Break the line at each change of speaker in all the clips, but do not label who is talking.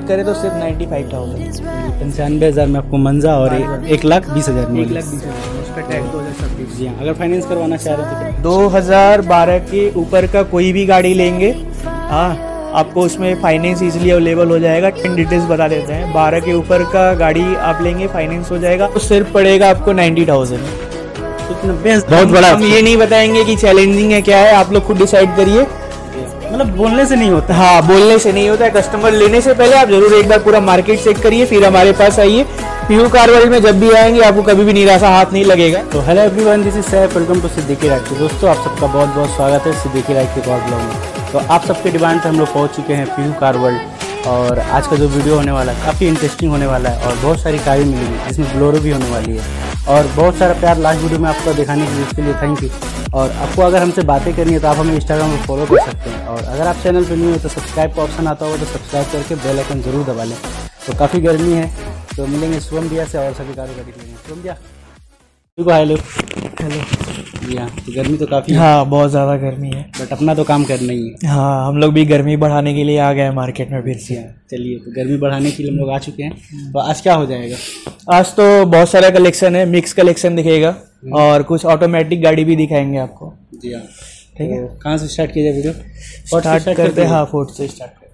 करें तो सिर्फ 95,000।
95,000 में आपको मंजा और 1,20,000 में
1,20,000 उसका टैक्स 2026।
जी हाँ, अगर फाइनेंस करवाना चाह रहे तो
2012 के ऊपर का कोई भी गाड़ी लेंगे, हाँ आपको उसमें फाइनेंस इजीली अवेलेबल हो जाएगा। 10 डिटेल्स बता देते हैं। 12 के ऊपर का गाड़ी आप लेंगे फाइनेंस हो जाएगा तो सिर्फ पड़ेगा आपको 90,000।
बहुत बड़ा।
हम ये नहीं बताएंगे कि चैलेंजिंग है क्या है, आप लोग खुद डिसाइड करिए।
मतलब बोलने से नहीं होता।
हाँ, बोलने से नहीं होता है। कस्टमर लेने से पहले आप जरूर एक बार पूरा मार्केट चेक करिए, फिर हमारे पास आइए। पीयू कार वर्ल्ड में जब भी आएंगे आपको कभी भी निराशा हाथ नहीं लगेगा।
तो hello everyone, this is Saif, welcome to Siddiqui ride. दोस्तों आप सबका बहुत बहुत स्वागत है सिद्दीकी राइड के ब्लॉग में। तो आप सबके डिमांड पे हम लोग पहुंच चुके हैं पीयू कार वर्ल्ड, और आज का जो वीडियो होने वाला है काफ़ी इंटरेस्टिंग होने वाला है और बहुत सारी कारें मिलेंगी जिसमें ब्लोरो भी होने वाली है और बहुत सारा प्यार लास्ट वीडियो में आपको दिखाने के लिए, इसके लिए थैंक यू। और आपको अगर हमसे बातें करनी है तो आप हमें इंस्टाग्राम पर फॉलो कर सकते हैं, और अगर आप चैनल पर न्यू है तो सब्सक्राइब का ऑप्शन आता होगा तो सब्सक्राइब करके बेल आइकन जरूर दबा लें। तो काफ़ी गर्मी है, तो मिलेंगे शुभम भैया से और सभी कारों का दिखेंगे। शुभम भैया हेलो
हेलो।
जी हाँ, तो गर्मी तो काफ़ी है।
हाँ, बहुत ज़्यादा गर्मी है,
बट अपना तो काम करना ही है।
हाँ हम लोग भी गर्मी बढ़ाने के लिए आ गए मार्केट में फिर से।
चलिए, तो गर्मी बढ़ाने के लिए हम लोग आ चुके हैं। तो आज क्या हो जाएगा?
आज तो बहुत सारा कलेक्शन है, मिक्स कलेक्शन दिखेगा और कुछ ऑटोमेटिक गाड़ी भी दिखाएंगे आपको।
जी हाँ,
ठीक है।
कहाँ से स्टार्ट किया जाए वीडियो?
स्टार्ट करते हैं। हाँ, फोर्ड से स्टार्ट करते हैं।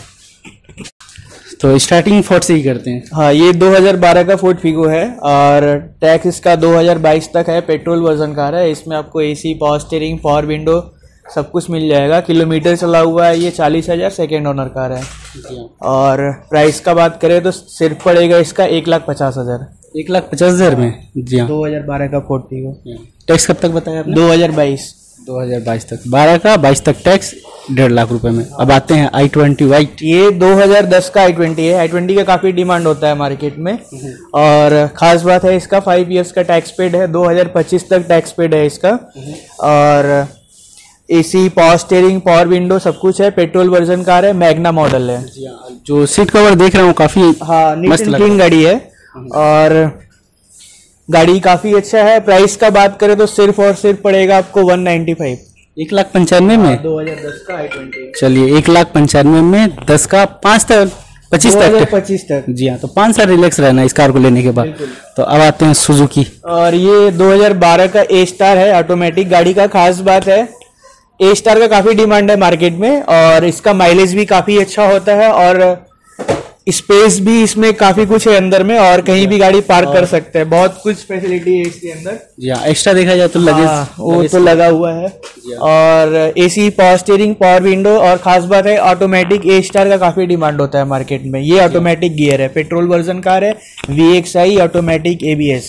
तो स्टार्टिंग फोर्ड से ही करते हैं।
हाँ, ये 2012 का फोर्ड फिगो है और टैक्स इसका 2022 तक है। पेट्रोल वर्जन कार है। इसमें आपको AC, power steering, power window सब कुछ मिल जाएगा। किलोमीटर चला हुआ है ये 40,000, सेकेंड ओनर कार है। और प्राइस का बात करें तो सिर्फ पड़ेगा इसका 1,50,000।
1,50,000 में? जी हाँ,
2012 का फोर्ड फिगो।
टैक्स कब तक बताया आपने?
2022
तक। 12 का 22 तक टैक्स 1.5 लाख रुपए में। अब आते हैं i20 वाइट।
ये 2010 का i20 है। i20 का काफ़ी डिमांड होता है मार्केट में, और ख़ास बात है इसका 5 इयर्स का टैक्स पेड है। 2025 तक टैक्स पेड है इसका। और AC, power steering, power window सब कुछ है। पेट्रोल वर्जन कार है, मैग्ना मॉडल है।
जो सीट कवर देख रहा हूँ काफ़ी
हाँ, नीट एंड क्लीन गाड़ी है और गाड़ी काफ़ी अच्छा है। प्राइस का बात करें तो सिर्फ और सिर्फ पड़ेगा आपको 195।
1,95,000 में?
2010 का i20।
चलिए, 1,95,000 में 10 का 5 तक 25 तक। जी हाँ, तो 5 साल रिलैक्स रहना इस कार को लेने के बाद। तो अब आते हैं सुजुकी।
और ये 2012 का ए स्टार है, ऑटोमेटिक गाड़ी का। खास बात है ए स्टार का काफी डिमांड है मार्केट में, और इसका माइलेज भी काफी अच्छा होता है और स्पेस भी इसमें काफी कुछ है अंदर में, और कहीं भी गाड़ी पार्क कर सकते हैं। बहुत कुछ फैसिलिटी है इसके अंदर।
जी हाँ, एक्स्ट्रा देखा जाए तो लगेज
वो तो लगा हुआ है। और AC, power steering, power window, और खास बात है ऑटोमेटिक ए स्टार का काफी डिमांड होता है मार्केट में। ये ऑटोमेटिक गियर है, पेट्रोल वर्जन कार है, VXI ऑटोमेटिक ABS।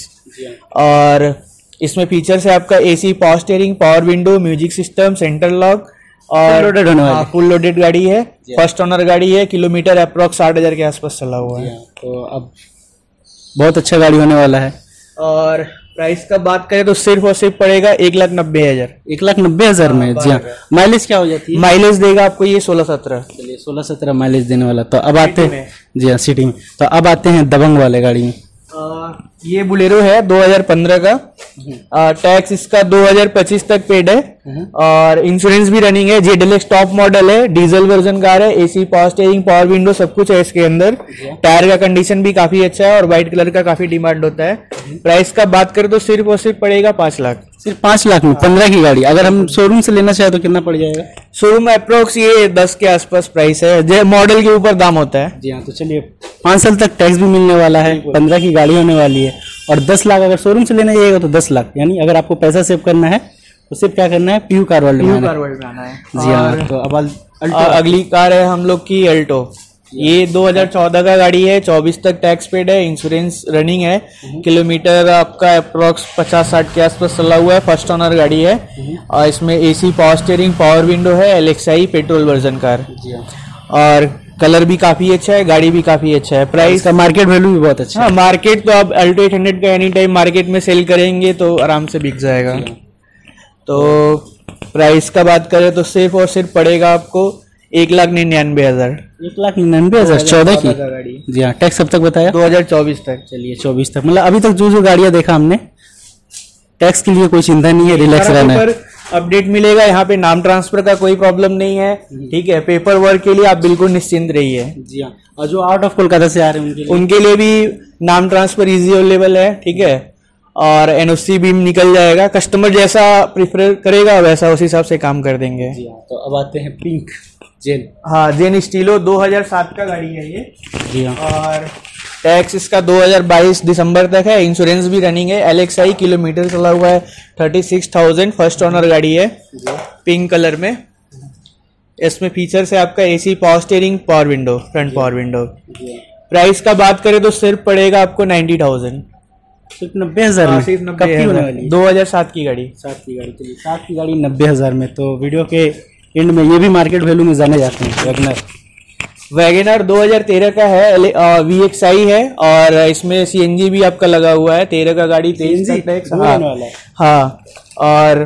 और इसमें फीचर्स है आपका AC, power steering, power window, music system, centre lock, और फुल लोडेड गाड़ी है। फर्स्ट ओनर गाड़ी है। किलोमीटर अप्रोक्स 60,000 के आसपास चला हुआ है।
तो अब बहुत अच्छा गाड़ी होने वाला है।
और प्राइस का बात करें तो सिर्फ और सिर्फ पड़ेगा 1,90,000।
1,90,000 में? जी हाँ। माइलेज क्या हो जाती है?
माइलेज देगा आपको ये 16-17।
चलिए, 16-17 माइलेज देने वाला। तो अब आते हैं, जी हाँ, सिटी में। तो अब आते हैं दबंग वाले गाड़ी में।
ये बुलेरो है 2015 का। टैक्स इसका 2025 तक पेड है और इंश्योरेंस भी रनिंग है। ZLX टॉप मॉडल है, डीजल वर्जन कार है। AC, power steering, power window सब कुछ है इसके अंदर। टायर का कंडीशन भी काफी अच्छा है और व्हाइट कलर का काफी डिमांड होता है। प्राइस का बात करें तो सिर्फ और सिर्फ पड़ेगा 5 लाख।
सिर्फ 5 लाख में 15 की गाड़ी? अगर हम शोरूम से लेना चाहे तो कितना पड़ जाएगा?
शोरूम अप्रोक्स ये 10 के आसपास प्राइस है, मॉडल के ऊपर दाम होता है।
जी हाँ, तो चलिए, 5 साल तक टैक्स भी मिलने वाला है, 15 की गाड़ी होने वाली है, और 10 लाख अगर शोरूम से लेना जाएगा तो 10 लाख। यानी अगर आपको पैसा सेव करना है तो सिर्फ क्या करना है, पीयू कार वर्ल्ड में आना है। जी हाँ। तो अब
अगली कार है हम लोग की अल्टो। ये 2014 का गाड़ी है, 24 तक टैक्स पेड है, इंश्योरेंस रनिंग है। किलोमीटर आपका अप्रोक्स 50-60 के आसपास चला हुआ है। फर्स्ट ओनर गाड़ी है और इसमें AC, power steering, power window है। LXI पेट्रोल वर्जन कार, और कलर भी काफी अच्छा है, गाड़ी भी काफी अच्छा है। प्राइस
का मार्केट वैल्यू भी बहुत अच्छा है।
मार्केट तो आप अल्टो 800 का एनी टाइम मार्केट में सेल करेंगे तो आराम से बिक जाएगा। तो प्राइस का बात करें तो सिर्फ और सिर्फ पड़ेगा आपको 1,99,000।
1,99,000 14 की गाड़ी। जी हाँ, टैक्स कब तक बताया?
2024 तक।
चलिए, 24 तक। मतलब अभी तक जो गाड़ियां देखा हमने, टैक्स के लिए कोई चिंता नहीं है, रिलैक्स रहना है।
अपडेट मिलेगा। यहाँ पे नाम ट्रांसफर का कोई प्रॉब्लम नहीं है, ठीक है। पेपर वर्क के लिए आप बिल्कुल निश्चिंत रहिए।
जी हाँ, और जो आउट ऑफ कोलकाता से आ रहे हैं
उनके लिए भी नाम ट्रांसफर इजी अवेलेबल है, ठीक है। और एनओसी भी निकल जाएगा, कस्टमर जैसा प्रिफर करेगा वैसा उस हिसाब से काम कर देंगे।
जी हाँ, तो अब आते हैं पिंक जेन।
हाँ, जेन स्टीलो 2007 का गाड़ी है ये।
जी हाँ,
और टैक्स इसका 2022 दिसंबर तक है। इंश्योरेंस भी रनिंग है। LXI किलोमीटर चला हुआ है 36,000। फर्स्ट ओनर गाड़ी है, पिंक कलर में। इसमें फीचर्स है आपका AC, power steering, power window, front power window. Price का बात करें तो सिर्फ पड़ेगा आपको 90,000,
सिर्फ 90,000 में।
सिर्फ
कब की होने वाली?
2007 की गाड़ी।
7 की गाड़ी, चलिए 7 की गाड़ी 90,000 में। तो वीडियो के एंड में ये भी मार्केट वैल्यू में जाने जाते हैं।
वैगनर 2013 का है, VXI है और इसमें CNG भी आपका लगा हुआ है। 13 का गाड़ी, 23 का टैक्स। हाँ, और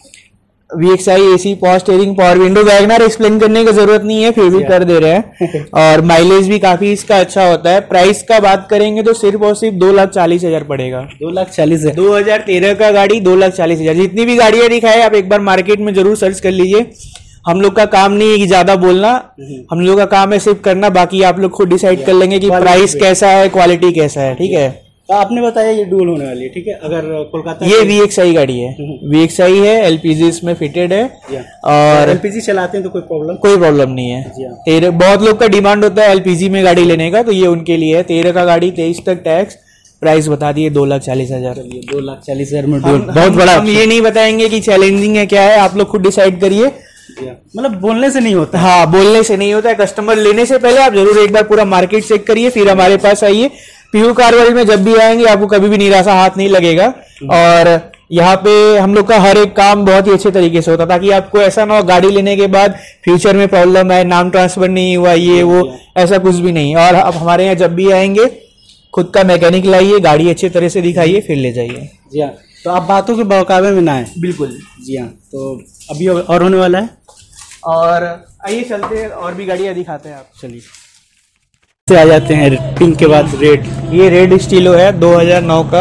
VXI AC, power steering, power window. WagonR explain करने की जरूरत नहीं है, फिर भी कर दे रहे हैं। और माइलेज भी काफी इसका अच्छा होता है। प्राइस का बात करेंगे तो सिर्फ और सिर्फ 2,40,000 पड़ेगा।
2,40,000।
2013 का गाड़ी 2,40,000। जितनी भी गाड़ियां दिखाए आप एक बार मार्केट में जरूर सर्च कर लीजिए। हम लोग का काम नहीं है कि ज्यादा बोलना, हम लोग का काम है सिर्फ करना। बाकी आप लोग खुद डिसाइड कर लेंगे कि प्राइस कैसा है, क्वालिटी कैसा है, ठीक है।
तो आपने बताया ये डुअल होने वाली है, ठीक है। अगर कोलकाता
ये VXI गाड़ी है, VXI है, LPG इसमें फिटेड है। और
LPG चलाते हैं तो कोई
प्रॉब्लम नहीं है। बहुत लोग का डिमांड होता है LPG में गाड़ी लेने का, तो ये उनके लिए है। 13 का गाड़ी, 23 तक टैक्स। प्राइस बता दिए 2,40,000।
2,40,000 में बहुत बड़ा।
हम ये नहीं बताएंगे कि चैलेंजिंग है क्या है, आप लोग खुद डिसाइड करिए।
मतलब बोलने से नहीं होता।
हाँ, बोलने से नहीं होता है। कस्टमर लेने से पहले आप जरूर एक बार पूरा मार्केट चेक करिए, फिर हमारे पास आइए। पीयू कार वर्ल्ड में जब भी आएंगे आपको कभी भी निराशा हाथ नहीं लगेगा। और यहाँ पे हम लोग का हर एक काम बहुत ही अच्छे तरीके से होता है, ताकि आपको ऐसा ना हो गाड़ी लेने के बाद फ्यूचर में प्रॉब्लम है, नाम ट्रांसफर नहीं हुआ, ये वो, ऐसा कुछ भी नहीं। और अब हमारे यहाँ जब भी आएंगे खुद का मैकेनिक लाइए, गाड़ी अच्छे तरह से दिखाइए, फिर ले जाइए।
जी हाँ, तो आप बातों के बहकावे में ना है।
बिल्कुल।
जी हाँ, तो अभी और होने वाला है।
और आइए चलते हैं, और भी गाड़ियाँ दिखाते हैं आप।
चलिए से आ जाते हैं पिंक के बाद रेड।
ये रेड स्टीलो है 2009 का,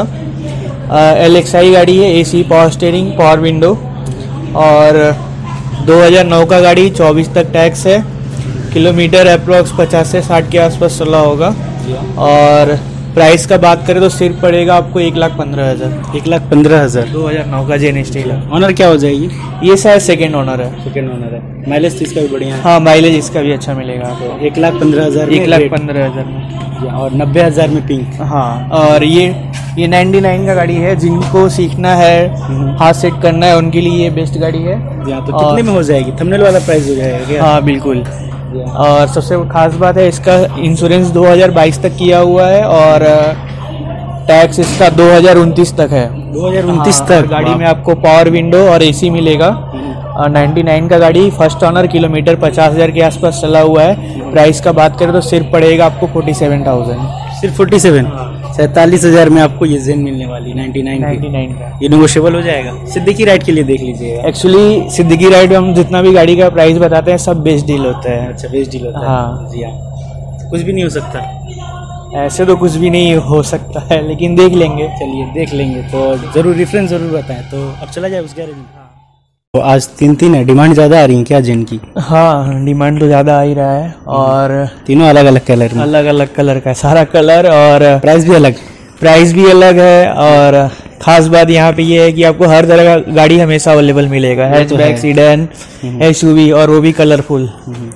LXI गाड़ी है। AC, power steering, power window. और 2009 का गाड़ी, 24 तक टैक्स है। किलोमीटर अप्रोक्स 50 से 60 के आसपास चला होगा। और प्राइस का बात करें तो सिर्फ पड़ेगा आपको 1,15,000।
1,15,000।
2009 का जेन स्टील है।
ऑनर क्या हो जाएगी?
ये शायद सेकेंड ओनर है।
सेकेंड ओनर है। माइलेज तो इसका भी बढ़िया है।
हाँ, माइलेज इसका भी अच्छा मिलेगा।
1,15,000।
1,15,000 में।
और 90,000 में पिंक।
हाँ, और ये 99 का गाड़ी है। जिनको सीखना है, हाथ सेट करना है, उनके लिए ये बेस्ट गाड़ी है।
तो कितने में हो जाएगी? थंबनेल वाला प्राइस हो जाएगा क्या?
हाँ बिल्कुल। और सबसे खास बात है इसका इंश्योरेंस 2022 तक किया हुआ है और टैक्स इसका 2029 तक है।
2029
हाँ,
तक।
गाड़ी में आपको पावर विंडो और AC मिलेगा। और 99 का गाड़ी, फर्स्ट ऑनर, किलोमीटर 50,000 के आसपास चला हुआ है। प्राइस का बात करें तो सिर्फ पड़ेगा आपको 47,000।
सिर्फ 47। 47,000 में आपको ये जेन मिलने वाली 99 का। ये नेगोशिएबल हो जाएगा। सिद्दीकी राइड के लिए देख लीजिएगा।
एक्चुअली सिद्दीकी राइड में हम जितना भी गाड़ी का प्राइस बताते हैं सब बेस्ट डील होता है।
अच्छा, बेस्ट डील होता है।
हाँ
जी हाँ, कुछ भी नहीं हो सकता।
ऐसे तो कुछ भी नहीं हो सकता है, लेकिन देख लेंगे।
चलिए देख लेंगे, तो जरूर रेफरेंस जरूर बताएं। तो अब चला जाए उस गैरेज में। तो आज 3 है, डिमांड ज़्यादा आ रही है क्या जेन की?
हाँ, डिमांड तो ज़्यादा आ ही रहा है। और
तीनों अलग अलग कलर में,
अलग अलग कलर का सारा कलर, और
प्राइस भी अलग
है। और खास बात यहाँ पे ये है कि आपको हर तरह का गाड़ी हमेशा अवेलेबल मिलेगा। हैचबैक, सीडन, SUV, और वो भी कलरफुल।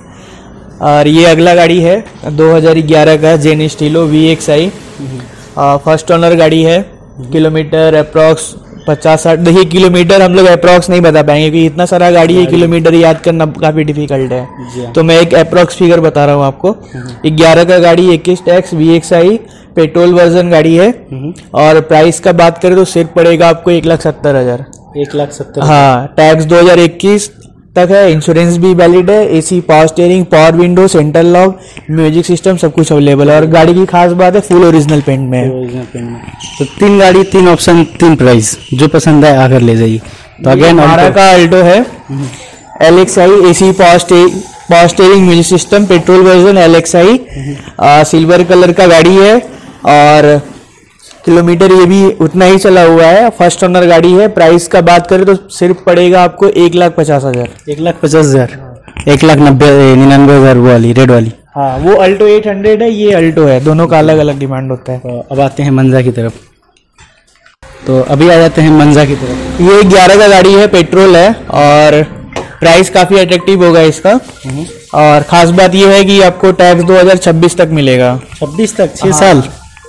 और ये अगला गाड़ी है 2011 का Zen Estilo VXI। First owner गाड़ी है। Kilometre approx 50-60। देखिए, किलोमीटर हम लोग अप्रॉक्स नहीं बता पाएंगे क्योंकि इतना सारा गाड़ी है, किलोमीटर याद करना काफी डिफिकल्ट है। तो मैं एक अप्रॉक्स फिगर बता रहा हूँ आपको। 11 का गाड़ी, 21 टैक्स, VXI, पेट्रोल वर्जन गाड़ी है। और प्राइस का बात करें तो सिर्फ पड़ेगा आपको 1,70,000।
1,70,000।
हाँ, टैक्स 2021 तक है। इंश्योरेंस भी वैलिड है। AC, power steering, power window, central lock, music system, सब कुछ अवेलेबल है। और गाड़ी की खास बात है फुल ओरिजिनल पेंट में है।
तो 3 गाड़ी, 3 ऑप्शन, 3 प्राइस, जो पसंद आए आकर ले जाइए। तो अगेन
हमारा का अल्टो है। LXI, AC, power steering, music system, petrol version LXI, silver colour का गाड़ी है। और किलोमीटर ये भी उतना ही चला हुआ है, फर्स्ट ओनर गाड़ी है। प्राइस का बात करें तो सिर्फ पड़ेगा आपको 1,50,000।
1,50,000, 1,99,000 वो वाली रेड वाली।
हाँ, वो अल्टो 800 है, ये अल्टो है, दोनों का अलग अलग डिमांड होता है।
तो अब आते हैं मंजा की तरफ। तो अभी आ जाते हैं मंजा की तरफ।
ये 11 का गाड़ी है, पेट्रोल है और प्राइस काफी अट्रैक्टिव होगा इसका। और खास बात ये है कि आपको टैक्स 2026 तक मिलेगा।
26 तक, 6 साल।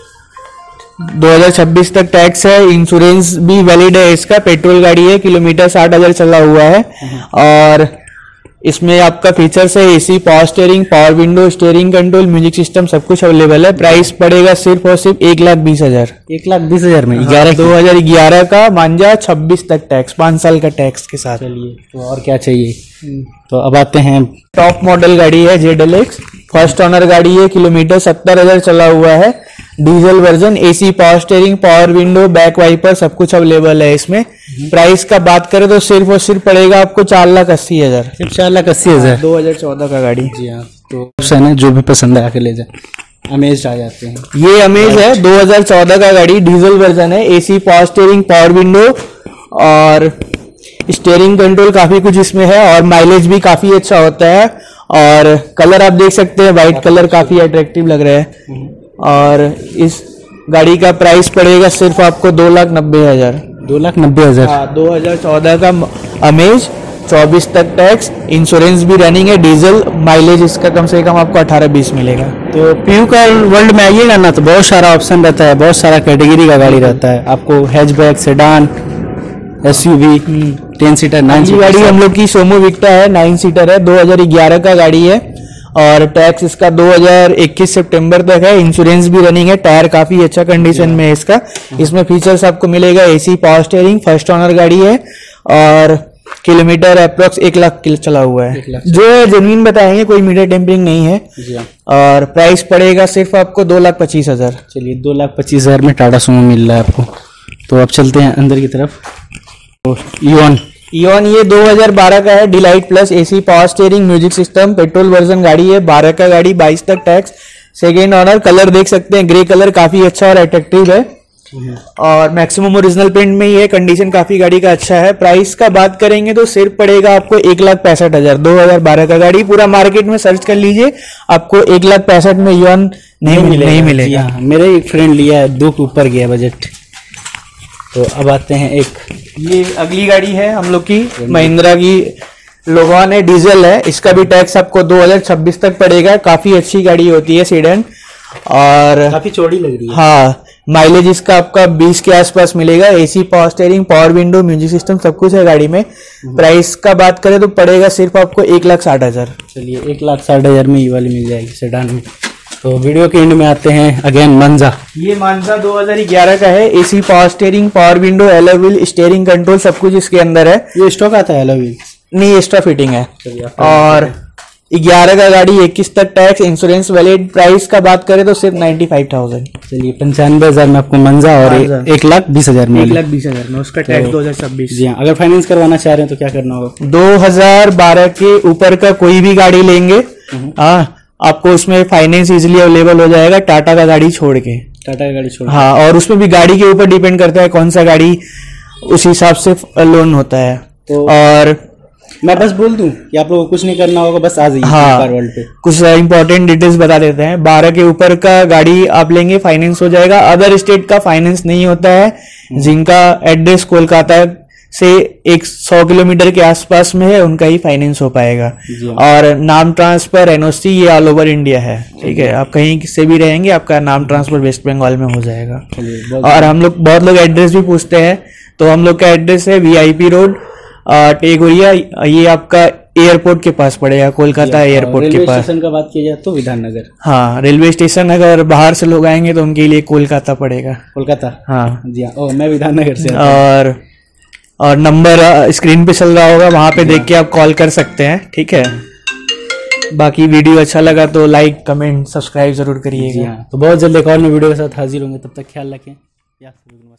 2026 तक टैक्स है, इंश्योरेंस भी वैलिड है इसका। पेट्रोल गाड़ी है, किलोमीटर 60,000 चला हुआ है। और इसमें आपका फीचर्स है AC, power steering, power window, steering control, music system, सब कुछ अवेलेबल है। प्राइस पड़ेगा सिर्फ और सिर्फ 1,20,000।
1,20,000 में
2011 का मांझा, 26 तक टैक्स, 5 साल का टैक्स के साथ।
चलिए, तो और क्या चाहिए। तो अब आते हैं,
टॉप मॉडल गाड़ी है ZLX, फर्स्ट ओनर गाड़ी है, किलोमीटर 70,000 चला हुआ है, diesel version, AC, power steering, power window, back wiper, सब कुछ अवेलेबल है इसमें। प्राइस का बात करें तो सिर्फ और सिर्फ पड़ेगा आपको 4,80,000।
सिर्फ 4,80,000।
2014 का गाड़ी।
जी हाँ, तो ऑप्शन है, जो भी पसंद है आके ले जाए। अमेज आ जाते हैं,
ये अमेज है, 2014 का गाड़ी, डीजल वर्जन है, AC, power steering, power window और स्टीयरिंग कंट्रोल, काफी कुछ इसमें है। और माइलेज भी काफी अच्छा होता है। और कलर आप देख सकते हैं, व्हाइट कलर काफी अट्रैक्टिव लग रहा है। और इस गाड़ी का प्राइस पड़ेगा सिर्फ आपको 2,90,000।
2,90,000।
2014 का अमेज, 24 तक टैक्स, इंश्योरेंस भी रनिंग है, डीजल, माइलेज इसका कम से कम आपको 18-20 मिलेगा।
तो पीयू कार वर्ल्ड में आइएगा ना, तो बहुत सारा ऑप्शन रहता है, बहुत सारा कैटेगरी का गाड़ी रहता है। आपको hatchback, sedan, SUV, 10 seater, 9 seater
गाड़ी हम लोग की सोमो विक्टा है, 9 सीटर है, 2011 का गाड़ी है। और टैक्स इसका 2021 सितंबर तक है, इंश्योरेंस भी रनिंग है, टायर काफी अच्छा कंडीशन में है इसका। इसमें फीचर्स आपको मिलेगा AC, power steering, first owner गाड़ी है और किलोमीटर अप्रोक्स 1 लाख चला हुआ है। जो जमीन बताएंगे, कोई मीटर टेम्परिंग नहीं है। और प्राइस पड़ेगा सिर्फ आपको 2,25,000।
चलिए, 2,25,000 में टाटा सुमो मिल रहा है आपको। तो अब चलते हैं अंदर की तरफ। तो ईओन
ये 2012 का है, delight plus, AC, power steering, music system, petrol version गाड़ी है, 12 का गाड़ी, 22 तक टैक्स, सेकेंड ओनर। कलर देख सकते हैं, ग्रे कलर काफी अच्छा और अट्रैक्टिव है। और मैक्सिमम ओरिजिनल पेंट में ही है, कंडीशन काफी गाड़ी का अच्छा है। प्राइस का बात करेंगे तो सिर्फ पड़ेगा आपको 1,65,000। 2012 का गाड़ी, पूरा मार्केट में सर्च कर लीजिए, आपको 1,65,000 में ईओन नहीं मिलेगा।
मेरे एक फ्रेंड लिया है, 2 के ऊपर गया बजट। तो अब आते हैं
ये अगली गाड़ी है हम लोग की, महिंद्रा की लोगॉन है, डीजल है। इसका भी टैक्स आपको 2026 तक पड़ेगा। काफी अच्छी गाड़ी होती है, सेडान, और
काफी चौड़ी लग रही है।
हाँ, माइलेज इसका आपका 20 के आसपास मिलेगा। AC, power steering, power window, music system, सब कुछ है गाड़ी में। प्राइस का बात करें तो पड़ेगा सिर्फ आपको 1,60,000।
चलिए, 1,60,000 में ये वाली मिल जाएगी सेडान में। तो वीडियो के एंड में आते हैं अगेन मांझा।
ये मांझा 2011 का है, AC, power steering, power window, alloy wheel, steering control, सब कुछ इसके अंदर है।
ये स्टॉक आता है अलॉय व्हील?
नहीं, एक्स्ट्रा फिटिंग है। और 11 का गाड़ी, 21 तक टैक्स, इंश्योरेंस वैलिड। प्राइस का बात करें तो सिर्फ 95,000।
चलिए, 95,000 में आपको मांझा और 1,20,000 में
1,20,000 में उसका टैक्स 2026।
जी हाँ, अगर फाइनेंस करवाना चाह रहे हैं तो क्या करना होगा?
2012 के ऊपर का कोई भी गाड़ी लेंगे, आपको उसमें फाइनेंस इजीली अवेलेबल हो जाएगा, टाटा का गाड़ी छोड़ के।
टाटा का गाड़ी छोड़,
हाँ, और उसमें भी गाड़ी के ऊपर डिपेंड करता है कौन सा गाड़ी, उस हिसाब से लोन होता है।
तो
और
मैं बस बोल दूं कि आप लोगों को कुछ नहीं करना होगा, बस आ जाइए कार वर्ल्ड पे।
कुछ इंपॉर्टेंट डिटेल्स बता देते हैं। 12 के ऊपर का गाड़ी आप लेंगे, फाइनेंस हो जाएगा। अदर स्टेट का फाइनेंस नहीं होता है। जिनका एड्रेस कोलकाता से 100 किलोमीटर के आसपास में है, उनका ही फाइनेंस हो पाएगा। और नाम ट्रांसफर, एनओसी, ये ऑल ओवर इंडिया है। ठीक है, आप कहीं से भी रहेंगे, आपका नाम ट्रांसफर वेस्ट बंगाल में हो जाएगा। और हम लोग, बहुत लोग एड्रेस भी पूछते हैं, तो हम लोग का एड्रेस है VIP रोड, टेगोरिया। ये आपका एयरपोर्ट के पास पड़ेगा, कोलकाता एयरपोर्ट के पास।
रेलवे स्टेशन का बात किया जाए तो विधाननगर।
हाँ, रेलवे स्टेशन अगर बाहर से लोग आएंगे तो उनके लिए कोलकाता पड़ेगा।
कोलकाता,
हाँ
जी हाँ। मैं विधाननगर से।
और नंबर स्क्रीन पे चल रहा होगा, वहां पे देख के आप कॉल कर सकते हैं। ठीक है, बाकी वीडियो अच्छा लगा तो लाइक, कमेंट, सब्सक्राइब जरूर करिएगा।
तो बहुत जल्द एक और वीडियो के साथ हाजिर होंगे, तब तक ख्याल रखें।